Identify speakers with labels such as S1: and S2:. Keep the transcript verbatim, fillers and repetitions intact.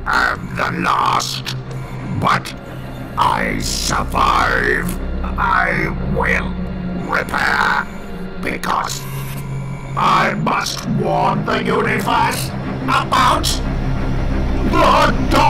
S1: am the last, but I survive. I will repair, because I must warn the universe about the dark.